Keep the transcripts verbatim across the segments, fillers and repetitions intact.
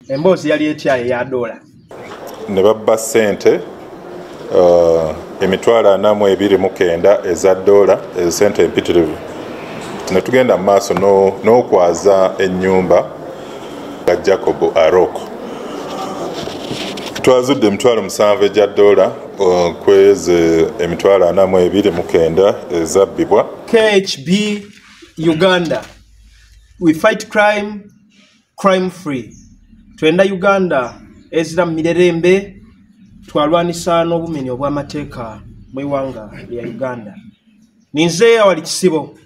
emboozi yali etya eya dola ne babba ssente uh, emitwalo ana mu ebiri mu kenda eza dola ezisente empitirivu ne tugenda mu maaso n'okwaza ennyumba ga Jacob Aroko twazudde emitwalo musanvu egya dola uh, kweze emitwalo ana mu ebiri mu kenda ezabbibwa. K H B Uganda, we fight crime, crime free. Twenda Uganda ezira mirerembe twalwanisa n'obumenyi obw'amateeka mu iwanga lya Uganda. Ninze awali kisibo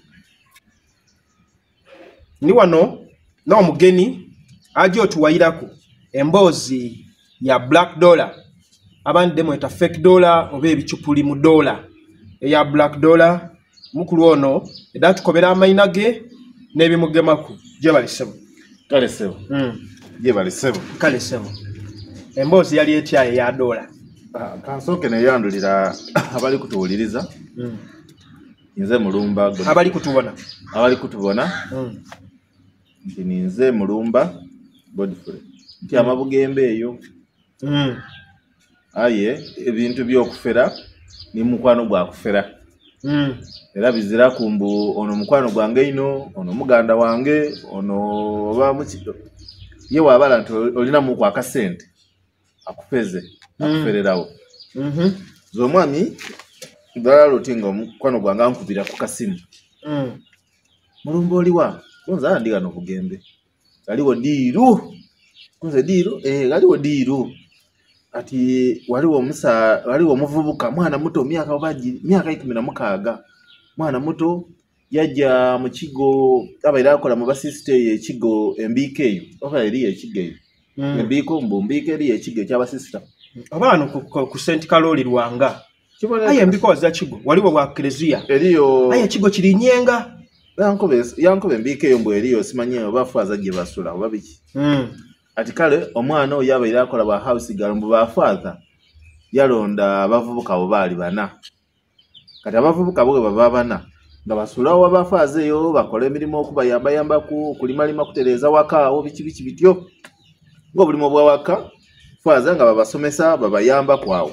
ni wano n'omugeni aje otuwayirako emboozi ya black dollar abandi mweta fake dollar oba ebicupuli mu dollar eya black dollar mukulu ono edatukobera amainage n'ebimugemaku je balisebo kale sebo mm je balisebo kale sebo emboozi yali etya eya dollar kansoke ne yandulira abali kutuwuliriza mm nze mulumba abali kutubona abali kutubona mm nti ninze mulumba Godfrey nti amabugembe eyo mm aye ebintu by'okufera ni mukwano gwa kufera mm era bizira kumbu ono mukwano gwange ino ono muganda wange ono oba mukido ye wabala nti olina mu kwa kasente akupeze akufererawo mhm zo mwami ndala lutinga mukwano gwange ankubira ku kasimu mm mulumba oliwa konza ndiga no kugembe aliwo diru konza diru eh aliwo diru ati waliwo musa waliwo muvubuka mwana muto myaka obaji myaka ikumi na mukaaga mwana muto yajja mu kigo abaira akola mu basiste ye kigo M B K oba eri ye kigo M B K mbu M B K eri ye kigo kya basista abana ku Saint Kaloli Rwanga aye M B K za kigo waliwo wa Ecclesia eriyo aye kigo kiri nyenga yankobe yankobe M B K mbu eriyo simanye obafaza gye basula oba biki mm ati kale omwana oyo abaira akola ba house girl mbu bafaza yalonda abavubuka abo bali bana kati abavubuka bo baba bana nga basulawo abafaze yo bakola emirimu okubayamba yamba ku kulima lima kutereza waka awo biki biki bityo ngo bulimo bwa waka faza nga babasomesa babayamba kwawo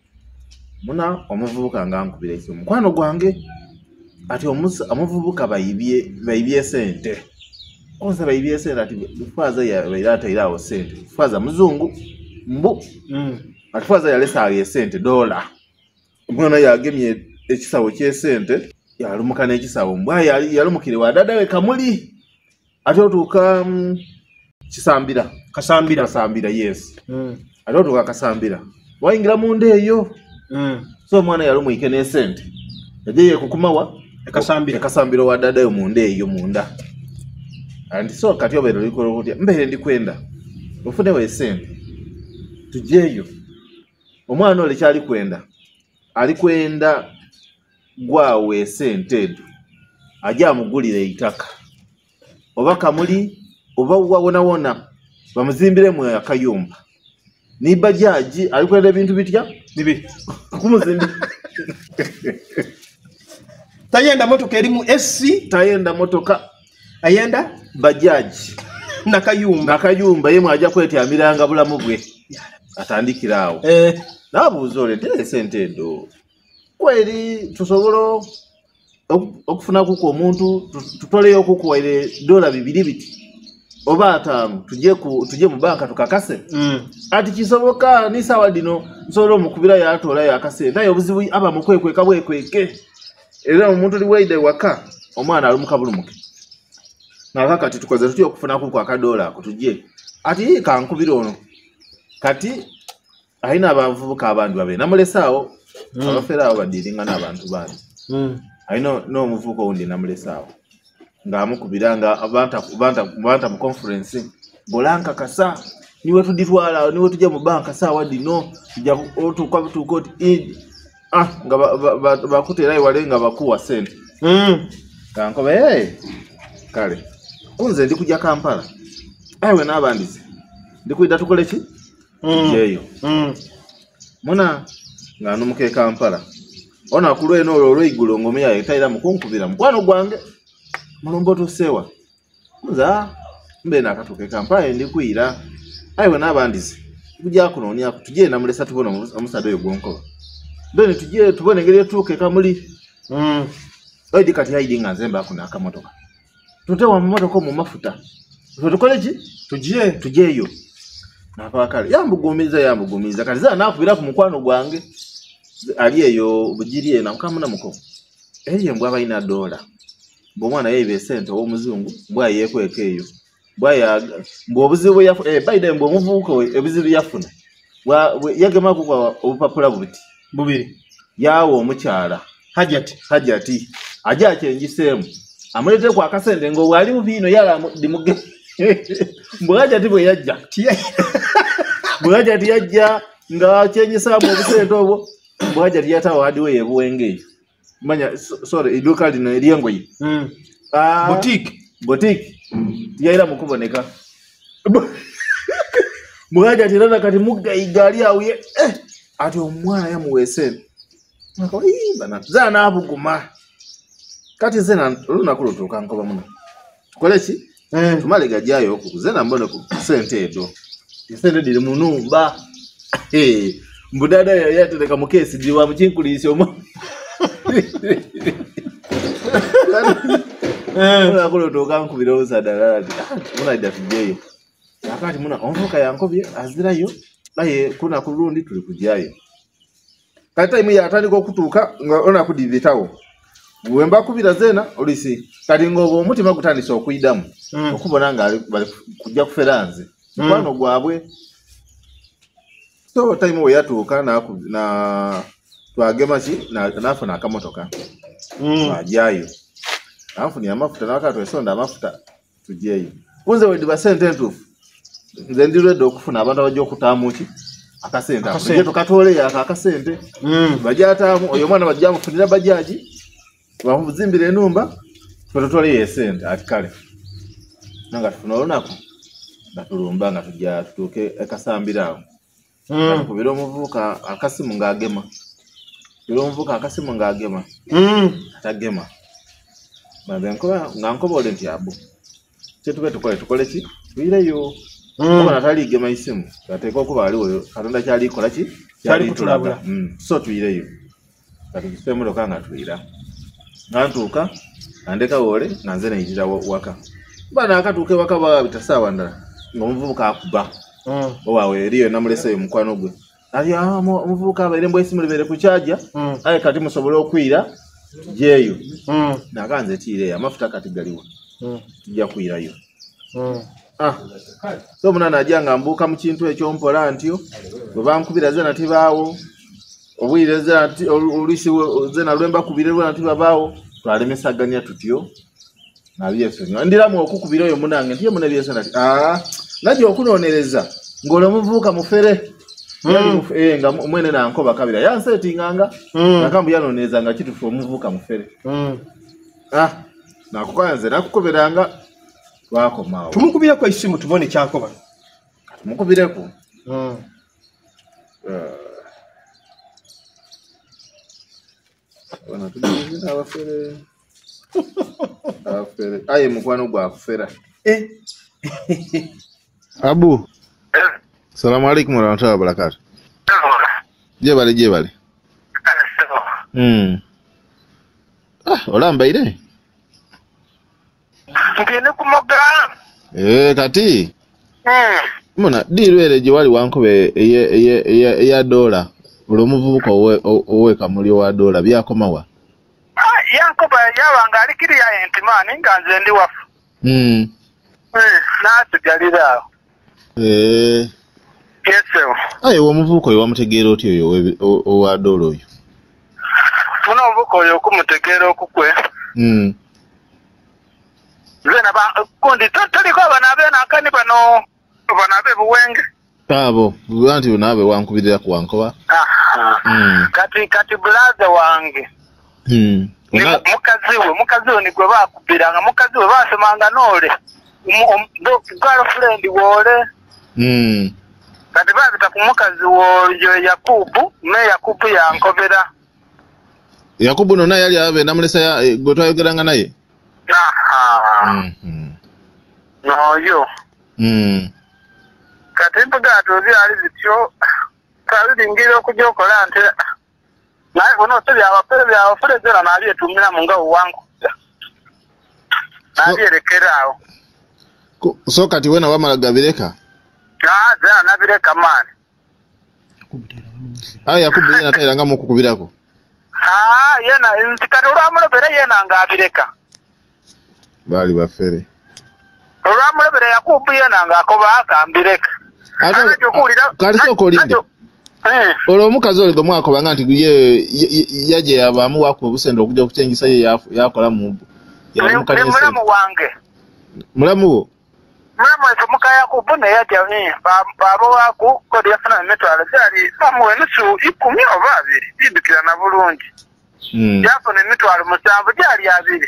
muna omuvubuka nga ankubira ekyo mukwano gwange ati omusa amuvubuka bayibye bayibye sente onse bayibye sente ati faza ya bayirata irawo sente faza muzungu mbu mm ati faza ya lesa ya sente dola mwana yagemye ekisawo kye sente yalumuka n'ekisawo mbwa yali yalumukire wa dada we kamuli ati otuka um, kisambira kasambira kasambira yes mm ati otuka kasambira wayingira munde eyo mm so mwana yalumuyike ne sente yaje kukumawa kasambira kasambira wa dada yo munde eyo munda andi so kati obero likoro kuti mbere ndi kwenda ufune we sente tujeyo omwana ole kyali kwenda ali kwenda gwawe sente edo ajja mugulire itaka oba kamuli oba wawona wona bamuzimbire mu akayumba ni bajaji ali kwenda ebintu bitya bibi kumuzimbi tayenda motoka erimu S C tayenda motoka ayenda bajaji nakayumba nakayumba yemu ajja kwetyamira bulamu bwe atandikirawo eh nabuuzole tere sente edo kweri tusobolo okufuna kuko omuntu tutoleyo kukuwaire dola bibiri biti oba ataano tuje ku tuje mu banka tukakase mm ati kisoboka ni sawa dino nsolo mukubira ya atola ya kasente ayo buzibu aba mukwekwe kabwekweke era omuntu liwaide waka omwana alumuka bulumuke na kati tukoze tutyo okufuna kuko akadola kutuje ati kankubira ono kati aina abavubuka abandi babe namulesawo mm. abafera abo badiringa n'abantu bandi mm aino no muvuko undi namulesawo nga amukubiranga abantu abantu abantu mu conference bolanka kasa niwe tuditwala niwe tujja mu banka sawa dino tujja otuka tukoti id ah nga bakutera iwalenga bakuwa sente mm kanko hey kale kunze ndi kujja Kampala aiwe n'abandize ndi kuida tukole ki mm yeyo mm muna nga numuke Kampala ona kulwe no lolo igulo ngome ya etaira mukunkubira mukwano gwange mulombo to sewa kuza mbe nakatuke Kampala ndi kuira aiwe n'abandizi tujja kunoonya tujje namulesa tubona omusada oyo gwonkoba then tujje tubone engeri etuuka ekamuli mm. oidi kati haidi nga nze mbaako n'akamotoka tutewa mu motoka mu mafuta tukole ki tujje tujjeeyo napakale yambugumiza yambugumiza kati zaa naakubira ku mukwano gwange ali eyo bugiri eno amukamuna muko eyo mbwa balina dola bw'omwana yeyiba esente ow'omuzungu mbwa yeekweka eyo bwaya mbw'obuzibu yafu eh baide mbw'omuvubuka we ebizibu yafuna yagema kukwa obupapula buti bubiri yawo omukyala hajati hajati aja akyengiseemu amulete ku akasente ng'obwali bubiino yala dimuge mbw'hajati bwe yajja bw'hajati yajja nga kyenyisaamu obusente obwo mbw'hajati yatawo hadiwe yebuwengeeyo manya sorry iduka lino eryengoyi mm. ah, boutique boutique tiyaira mukuboneka mbw'hajati rana kati mugayigali awo ye eh ati omwana yamuweesente bana zana abuguma kati zena olunaku lutuuka nkoba muno tukole ki mm. tumale gajjayo ku zena mbone ku sente edo sente diri mu numba hey. mbudada yatereka mu kesi diwa mu kinkulisi omu olunaku lutuuka nkubira osadalala muna dda tujjeyo akati muna omuvuka yankobye azirayo naye kuna ku lundi tuli kujjayo kati time yatandika okutuuka nga olunaku dibitawo bwe mbakubira zena olisi kati ng'obwo omutima gutandise okuyiddamu mm. okubona nga bali kujja kufera nze mukwano mm. gwabwe so time we yatuuka na, na twagema ki nafuna akamotoka mm. twajjayo anfuni amafuta nawakati twesonda amafuta tujjeyo kunze weddiba sente entuufu nze ndirwedde okufuna abantu abajja okutaamu ki akasente akasente tukatoleyo aka akasente mm. bajataamu oyo mwana bajja mufunira bajaji bamuzimbira enumba tutotole esente ati kale nanga tufuna olunaku batulumba nga tujja tutuuke ekasambira awo mm. kubira omuvubuka akasimu ng'agema kubira omuvubuka akasimu ng'agema mm. atagema maze nkoba nga nkoboole nti abo kyetube tukole tukole ki tuyireyo mm. kuba natali gema isimu gateeka okuba aliwo katonda kyali kola ki kyali kutulabula mm. so tuyireyo kati tusemuloka nga tuyira nantuuka andeka wole nga nze neyitira waka bana akatuuka ewaka babita saawa ndala ng'omuvubuka akuba mm. owawe eriyo namuleseyo mukwano gwe ali omuvubuka abaire mbw esimu libere ku kyaja mm. aye kati musobole okwira jeeyo mm. naganze tiireyo amafuta kati galiwo mm. tujja kwirayo mm. ah. so munana ajja nga mbuuka mu kintu ekyompola ntyo bwe bankubira zena tibaawo obwire zena oluisi zena lwemba kubire lwena tibabaawo twalemesaganya tutyo nabyesonyiwa ndiramu okukubira oyo munange ntiye muna byesona ati ah najja okunoonereza ng'olwo omuvubuka mufere mm. eh, nga mwene nankoba kabira yanseetinganga mm. nakambu yanoonereza nga kitufu omuvubuka mufere mm. ah nakukanze nakukoberanga twakomaawo tumukubireko isimu tubone kyakoba tumukubireko mm. wana tujja abafere abafere aye mukwano gwa kufera eh abu salamu alaykum warahmatullahi wabarakatuh je bale je bale mm ah olambaire ngene kumoga eh kati mm mona dirwere je wali wankobe eye eye eye dola buli omuvubuka oweka mulyo wa dola byakomawa ah yankoba yabanga alikiri ya entimani nga nze ndi wafu mm eh natugalira eh yeso aye omuvubuka oyo wamutegeera oti oyo owa dola oyo tuna omuvubuka oyo okumutegeera okukwe mm zena ba kundi toliko abanabe nakani bano banabe buwenge abo bantu nabe wankubirira ku wankoba aha mm. kati kati brother wange mm. Una... mukazi we mukazi we nigwe bakubiranga mukazi we basemanga nole ndo girlfriend wole mm. kati babita ku mukazi wo Yakubu me Yakubu yankobera Yakubu nona yali abe namulesa ya gotwayogeranga naye aha mm -hmm. no yo mm kati mpugato byali bityo kabiringira okujja okola nti naye bono tebya abafere bya abafere zera nabyetumira mu nga wangu nabyerekerawo so kati wena wamala gabireka ah zera nabireka mani ayo yakubira natayira nga mukukubirako ah yena ntikati olwamulobera yena ngabireka bali bafere olwamulobera yakubu yena ngakoba akambireka kali soko linde olwo omukazi oli gwe mwakoba nga nti ye yaje yabamu wako obusende okujja okukyengisa ye yakola mu mulamu wange mulamu wo mulamu efe muka yakubu naye yajja baaba waku kodi yafuna emitwalo gyali bamuwa enusu ikumi oba abiri bidukirana bulungi yafuna emitwalo musanvu gyali abiri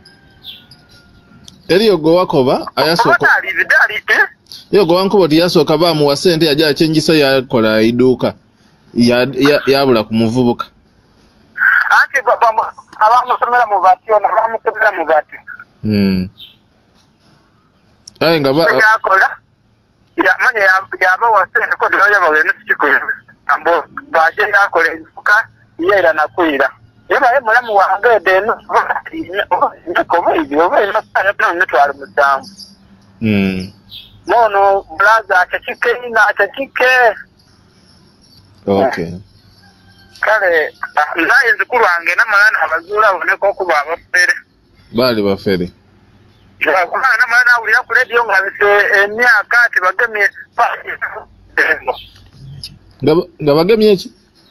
eriyo gwe wakoba ayasooka yo gwe wankuba ti yasooka baamuwa ssente yajja akyengisa yakola iduuka yabula ku muvubuka anti abamusomera mu bati ono bamusomera mu bati aye nga yakola yamanya yabawa ssente kodi yabawa enusu kikumi ambo baje yakola iduuka yeera nakwira yebaye mulamu wange edeno nkoba ibyo oba ino mitwalo musanvu mono blaza achachike ina achachike okay kale naye nzikulu wange namalana abazula boneko okuba abafere bali bafere kumana namalana awulira ku radio nga bise emyaka ati bagemye nga bagemye eki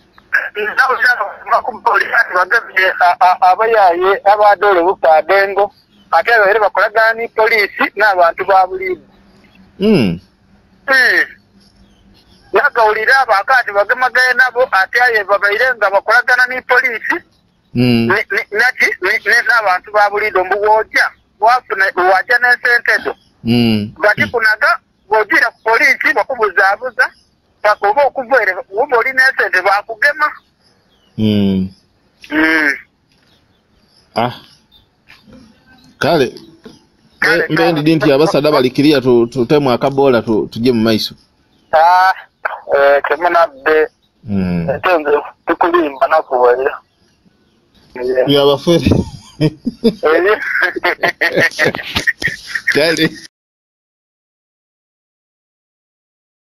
abayaye abadole bukadengo ate ere bakolagana ni polisi n'abantu ba bulibu mm eh yagawulira abakati bagemagaye nabo ate aye babaire nga bakolagana ni polisi mm nati n'abantu ba bulibu mbuwoja wafuna waja n'ensentedo mm bati kunaga bojira ku polisi bakubuzaabuza bakoba okuvere ubo oli n'esente bakugema mm mm ah kale mbendi dinti abasada balikiriya tutemu akabola tujye mu maiso ah eh kemana be mm etenze tukulimba nakubalira ya bafere kale